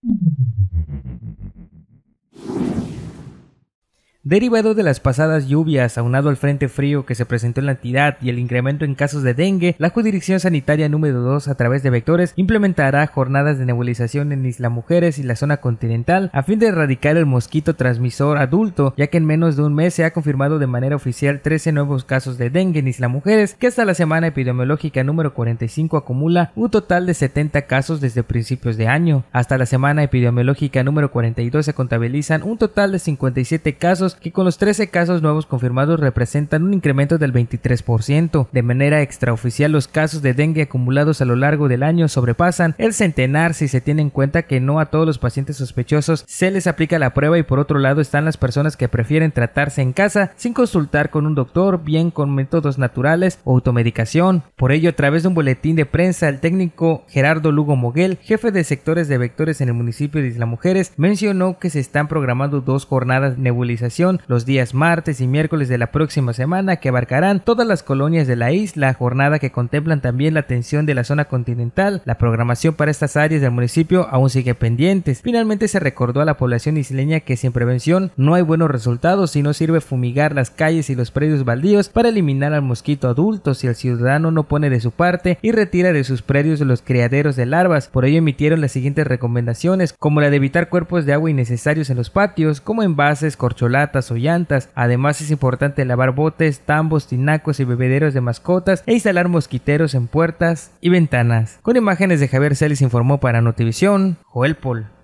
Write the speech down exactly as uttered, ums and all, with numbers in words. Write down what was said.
Derivado de las pasadas lluvias, aunado al frente frío que se presentó en la entidad y el incremento en casos de dengue, la Jurisdicción Sanitaria número dos, a través de vectores, implementará jornadas de nebulización en Isla Mujeres y la zona continental a fin de erradicar el mosquito transmisor adulto, ya que en menos de un mes se ha confirmado de manera oficial trece nuevos casos de dengue en Isla Mujeres, que hasta la semana epidemiológica número cuarenta y cinco acumula un total de setenta casos desde principios de año. Hasta la semana epidemiológica número cuarenta y dos se contabilizan un total de cincuenta y siete casos, que con los trece casos nuevos confirmados representan un incremento del veintitrés por ciento. De manera extraoficial, los casos de dengue acumulados a lo largo del año sobrepasan el centenar si se tiene en cuenta que no a todos los pacientes sospechosos se les aplica la prueba, y por otro lado están las personas que prefieren tratarse en casa sin consultar con un doctor, bien con métodos naturales o automedicación. Por ello, a través de un boletín de prensa, el técnico Gerardo Lugo Moguel, jefe de sectores de vectores en el municipio de Isla Mujeres, mencionó que se están programando dos jornadas de nebulización los días martes y miércoles de la próxima semana, que abarcarán todas las colonias de la isla, jornada que contemplan también la atención de la zona continental. La programación para estas áreas del municipio aún sigue pendientes. Finalmente se recordó a la población isleña que sin prevención no hay buenos resultados y no sirve fumigar las calles y los predios baldíos para eliminar al mosquito adulto si el ciudadano no pone de su parte y retira de sus predios los criaderos de larvas. Por ello emitieron las siguientes recomendaciones, como la de evitar cuerpos de agua innecesarios en los patios, como envases, corcholatas o llantas. Además, es importante lavar botes, tambos, tinacos y bebederos de mascotas e instalar mosquiteros en puertas y ventanas. Con imágenes de Javier Celis informó para Notivisión, Joel Pol.